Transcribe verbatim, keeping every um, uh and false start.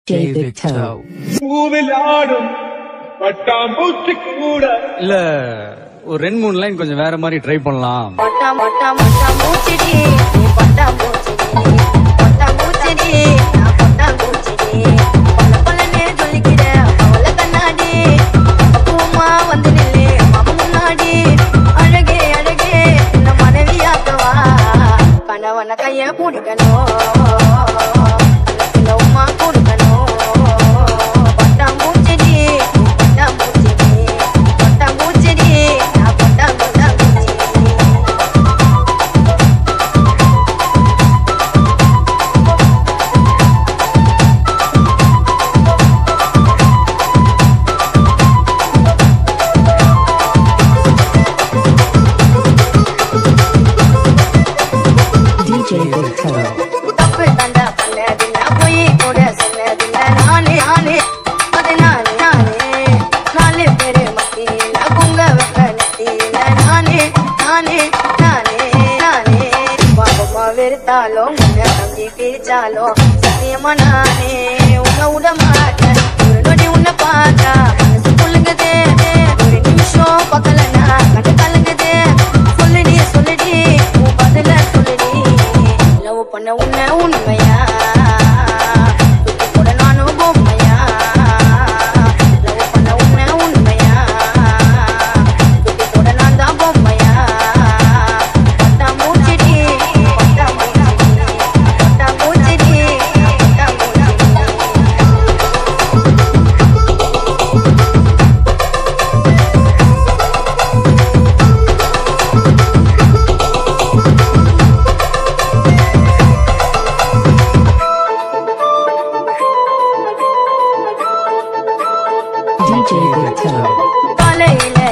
David Toe. பூவிலாடும் பட்டாம்பூச்சி கூட இல்ல ஒரு ரெண்டு மூணு லைன் கொஞ்சம் வேற மாதிரி ட்ரை பண்ணலாம். பட்டா பட்டா பட்டா பூச்சிடி பட்டா பூச்சிடி பட்டா பூச்சிடி நான் பட்டா பூச்சிடி பல பலனே சொல்லிக்கிற அவள கண்ணாடி பூமா வந்து நில்லு மாமா முன்னாடி அழகே அழகே இந்த மனைவியாக்கவா கணவன கைய பிடிக்கணும் உமா கொடுக்கணும் பட்டா பூச்சிடி பட்டா பூச்சிடி பட்டா பூச்சிடி நான் பட்டா பட்டா D J David Toe. தப்பு தண்டா பண்ணதில்ல போய் கூட சொன்னதில்ல நானே நானே அது நானே நானே நாலு பேரு மத்தியில குங்க வெக்க நெத்தியில நானே நானே நானே நானே பாபமா வெறுத்தாலும் உன்னை தம்பி பிரிச்சாலும் சத்தியமா நானே உன்னை விட மாட்டேன் ஒரு நொடி உன்னை பார்த்தா மனசு புள்ளுங்குதே ஒரு நிமிஷம் பக்கலனா கண்டு கலங்குதே சொல்லுடி சொல்லுடி உன் பதில சொல்லுடி லவ் பண்ண உன்னை உண்மையா சுத்தி கூட நானும் பொம்மையா லவ் பண்ண உன்னை உண்மையா சுத்தி கூட நான் தான் பொம்மையா பட்டா மூச்சிடி பட்டா மூச்சிடி பட்டா மூச்சிடி பட்டா மூச்சிடி D J David Toe. காலையில